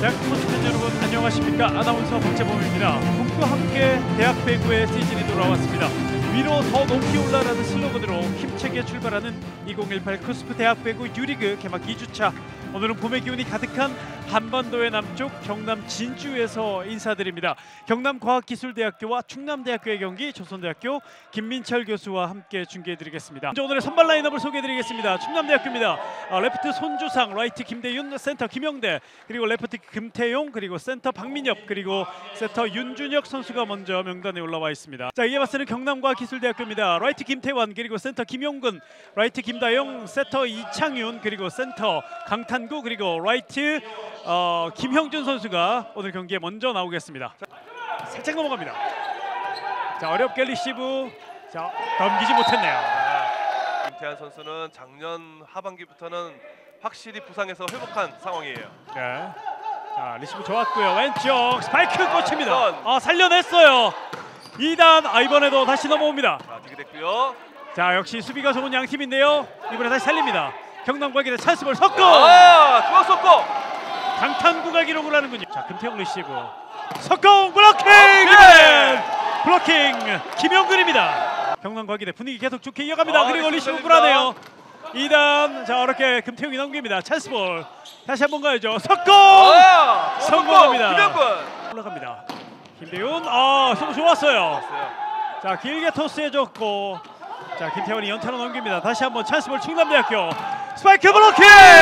자, 스포츠 팬 여러분 안녕하십니까? 아나운서 박재범입니다. 봄과 함께 대학 배구의 시즌이 돌아왔습니다. 위로 더 높이 올라라는 슬로건으로 힘차게 출발하는 2018 쿠스프 대학 배구 유리그 개막 2주차. 오늘은 봄의 기운이 가득한 한반도의 남쪽 경남 진주에서 인사드립니다. 경남과학기술대학교와 충남대학교의 경기 조선대학교 김민철 교수와 함께 중계해드리겠습니다. 먼저 오늘의 선발 라인업을 소개해드리겠습니다. 충남대학교입니다. 레프트 손주상, 라이트 김대윤, 센터 김영대, 그리고 레프트 김태용, 그리고 센터 박민엽, 그리고 센터 윤준혁 선수가 먼저 명단에 올라와 있습니다. 자, 이에 맞서는 경남과학기술대학교입니다. 라이트 김태환, 그리고 센터 김용근, 라이트 김다영, 센터 이창윤, 그리고 센터 강탄구, 그리고 라이트 김형준 선수가 오늘 경기에 먼저 나오겠습니다. 자, 살짝 넘어갑니다. 자, 어렵게 리시브. 자, 넘기지 못했네요. 김태환 선수는 작년 하반기부터는 확실히 부상에서 회복한 상황이에요. 네. 자, 리시브 좋았고요. 왼쪽 스파이크 꽂힙니다. 살려냈어요. 2단. 이번에도 다시 넘어옵니다. 자, 디그됐고요. 자, 역시 수비가 좋은 양 팀인데요. 이번에 다시 살립니다. 경남과학의 찬스볼 석공. 좋았었고. 강탄구가 기록을 하는군요. 자, 금태용 리시브. 석공 블로킹. 블로킹 김용근입니다. 경남과학의 분위기 계속 좋게 이어갑니다. 그리고 리시브 불안해요. 2단. 자, 어렵게 금태용이 넘깁니다. 찬스볼. 다시 한번 가야죠. 석공. 성공합니다. 김용근 올라갑니다. 김대윤. 서브 좋았어요. 자, 길게 토스해줬고, 자, 김태원이 연타로 넘깁니다. 다시 한번 찬스볼 충남대학교. 스파이크 블로킹.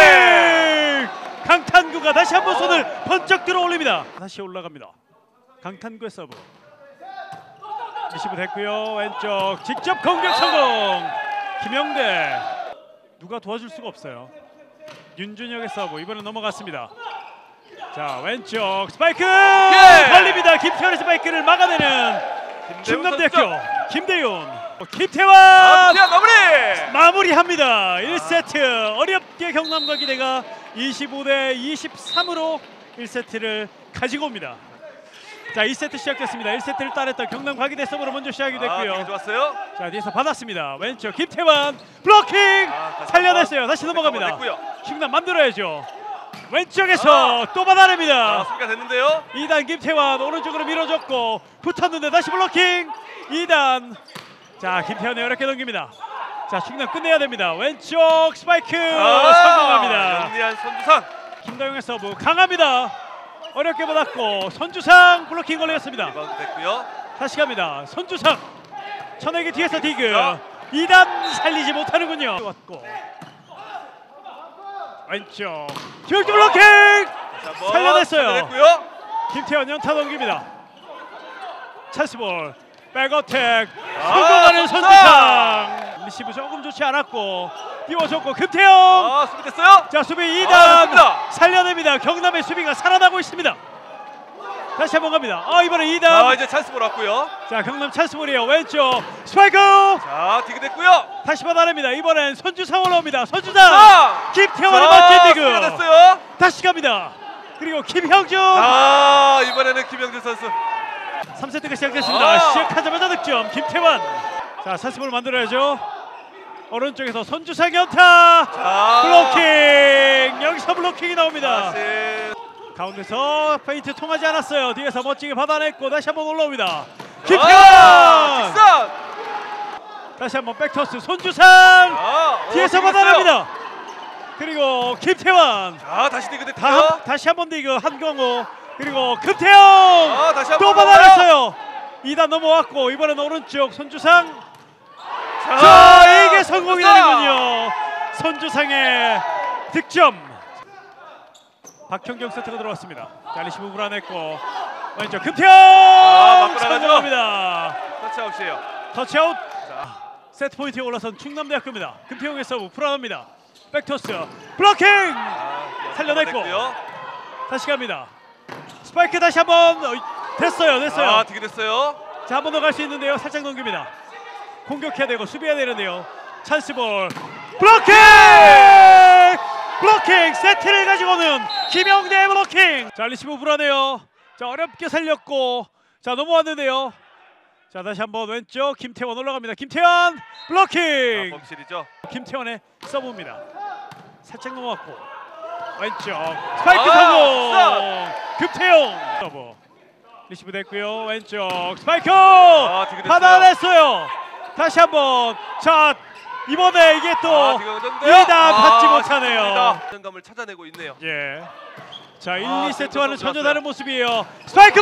강탄구가 다시 한번 손을 번쩍 들어 올립니다. 다시 올라갑니다. 강탄구의 서브. 리시브 됐고요. 왼쪽 직접 공격 성공. 김영대. 누가 도와줄 수가 없어요. 윤준혁의 서브. 이번엔 넘어갔습니다. 자, 왼쪽 스파이크 걸립니다. 김태원의 스파이크를 막아내는 충남대학교 김대윤. 김태환 마무리합니다. 1세트 어렵게 경남과기대가 25대 23으로 1세트를 가지고 옵니다. 자, 2세트 시작됐습니다. 1세트를 따냈던 경남과기대 서브로 먼저 시작이 됐고요. 좋았어요. 자, 뒤에서 받았습니다. 왼쪽 김태환 블로킹 살려냈어요. 다시 넘어갑니다. 충남 만들어야죠. 왼쪽에서 또 받아냅니다. 수비가 됐는데요. 2단 김태환 오른쪽으로 밀어줬고 붙었는데 다시 블로킹. 2단. 자, 김태환이 어렵게 넘깁니다. 자, 충남 끝내야 됩니다. 왼쪽 스파이크 성공합니다. 영리한 손주상. 김다영의 서브 강합니다. 어렵게 받았고 손주상 블로킹 걸렸습니다. 리바운드 됐고요. 다시 갑니다. 손주상 천에게 뒤에서 디그. 2단 살리지 못하는군요. 왔고 왼쪽 기울기 블로킹 살려냈어요. 김태환 연타 넘깁니다. 찬스볼 백어택 성공하는 손주상. 리시브 조금 좋지 않았고 띄워줬고 금태영. 수비 됐어요. 자, 수비 2단 살려냅니다. 경남의 수비가 살아나고 있습니다. 다시 한번 갑니다. 이번에 2단. 이제 찬스볼 왔고요. 자, 경남 찬스볼이에요. 왼쪽 스파이크. 자, 디그 됐고요. 다시 받아냅니다. 이번엔 손주상 올라옵니다. 손주상. 김태환의 멋진 디그. 됐어요. 다시 갑니다. 그리고 김형준. 이번에는 김형준 선수. 3세트가 시작됐습니다. 시작하자마자 득점 김태환. 자, 찬스볼 만들어야죠. 오른쪽에서 손주상 연타. 블로킹. 여기서 블로킹이 나옵니다. 가운데서 페인트 통하지 않았어요. 뒤에서 멋지게 받아냈고 다시 한번 올라옵니다. 김태환. 다시 한번 백토스 손주상. 뒤에서 받아냅니다. 그리고 김태환. 다시 디그 됐고요. 다시 한번 디그 한경호. 그리고 금태영. 또 받아냈어요. 2단 넘어왔고 이번엔 오른쪽 손주상. 자, 이게 성공이 되는군요. 손주상의 득점. 박형경 세트가 들어왔습니다. 자, 리시브 불안했고 왼쪽 금태영 성공합니다. 터치아웃이에요. 터치아웃. 세트 포인트에 올라선 충남대학교입니다. 금태용의 서브 불안합니다. 백토스 블로킹 살려냈고 다시 갑니다. 스파이크 다시 한번 됐어요. 디그 됐어요. 자, 한 번 더 갈 수 있는데요. 살짝 넘깁니다. 공격해야 되고 수비해야 되는데요. 찬스볼 블로킹. 블로킹 세트를 가지고는 김영대의 블로킹. 자, 리시브 불안해요. 자, 어렵게 살렸고 자, 넘어왔는데요. 자, 다시 한번 왼쪽 김태원 올라갑니다. 김태원 블로킹. 범실이죠. 김태원의 서브입니다. 살짝 넘어왔고 왼쪽 스파이크 성공. 금태용 서브 리시브 됐고요. 왼쪽 스파이크 디그됐어요. 받아냈어요. 다시 한번 자 이번에 이게 또 디그됐는데요. 2단 받지 못하네요. 안정감을 찾아내고 있네요. 예. 자 1, 2세트와는 지금 전혀 좋았어요. 다른 모습이에요. 스파이크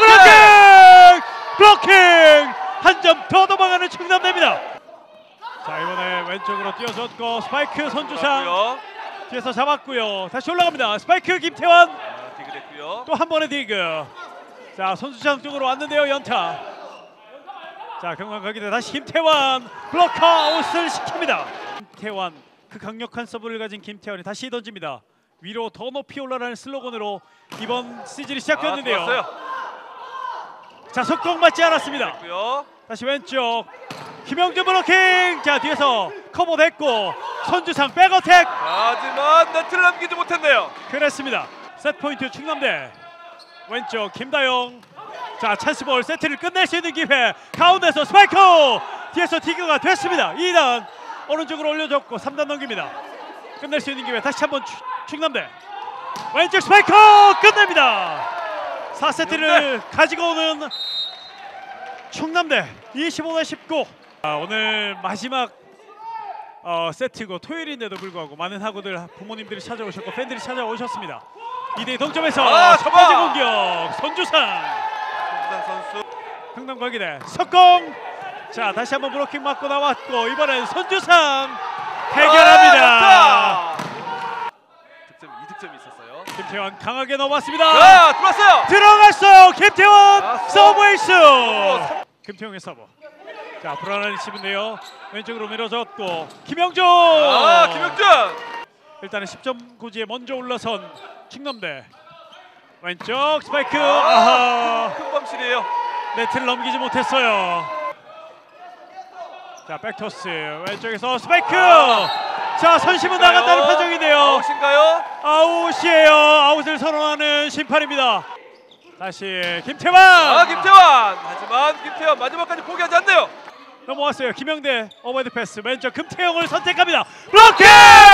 블로킹 한 점 더 넘어가는 충남대입니다. 자 이번에 왼쪽으로 뛰어줬고 스파이크 손주상 좋았고요. 뒤에서 잡았고요. 다시 올라갑니다. 스파이크 김태환 디그됐고요. 또 한 번의 디그. 자 손주상 쪽으로 왔는데요. 연타. 자 경남 가기대 다시 김태환 블록아웃을 시킵니다. 김태환 그 강력한 서브를 가진 김태환이 다시 던집니다. 위로 더 높이 올라라는 슬로건으로 이번 시즌이 시작됐는데요. 좋았어요. 자 속공 맞지 않았습니다. 됐고요. 다시 왼쪽 김영준 블로킹. 자 뒤에서 커버 됐고 손주상 백어택. 하지만 네트를 남기지 못했네요. 그랬습니다. 세트 포인트 충남대. 왼쪽 김다영. 자 찬스볼 세트를 끝낼 수 있는 기회. 가운데서 스파이크. 뒤에서 디그가 됐습니다. 2단 오른쪽으로 올려줬고 3단 넘깁니다. 끝낼 수 있는 기회. 다시 한번 충남대. 왼쪽 스파이크 끝냅니다. 4세트를 가지고 오는 충남대 25-19. 오늘 마지막 세트고 토요일인데도 불구하고 많은 학우들 부모님들이 찾아오셨고 팬들이 찾아오셨습니다. 2대2 동점에서 첫 번째 공격 손주상. 손주상 선수. 흥남 과기대 석공. 자 다시 한번 브로킹 맞고 나왔고 이번엔 손주상 해결합니다. 득점 2득점이 있었어요. 김태환 강하게 넘어왔습니다. 들어왔어요. 들어갔어요. 김태환 서브 에이스. 김태형의 서브. 자 불안한 리시브인데요. 왼쪽으로 밀어줬고 김영준. 김영준. 일단은 10점 고지에 먼저 올라선 충남대. 왼쪽 스파이크. 아하. 큰 범실이에요. 네트를 넘기지 못했어요. 자 백토스 왼쪽에서 스파이크. 자 선심은 나간다는 판정인데요. 아웃인가요? 아웃이에요. 아웃을 선언하는 심판입니다. 다시 김태환. 김태환. 하지만 김태환 마지막까지 포기하지 않네요. 넘어왔어요. 김영대 오버헤드 패스 왼쪽 금태영을 선택합니다. 블로킹!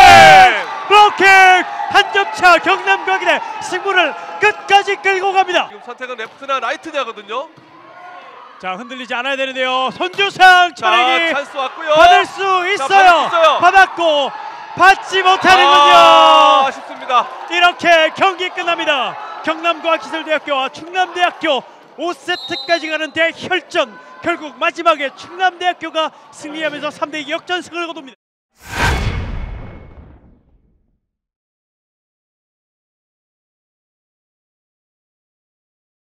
한 점 차 경남 과기대 승부를 끝까지 끌고 갑니다. 지금 선택은 레프트나 라이트냐거든요. 자 흔들리지 않아야 되는데요. 손주상 차례기 찬스 왔고요. 받을 수 있어요. 받았고 받지 못하는군요. 아쉽습니다. 이렇게 경기 끝납니다. 경남과학기술대학교와 충남대학교 5세트까지 가는 대혈전. 결국 마지막에 충남대학교가 승리하면서 3대2 역전승을 거둡니다.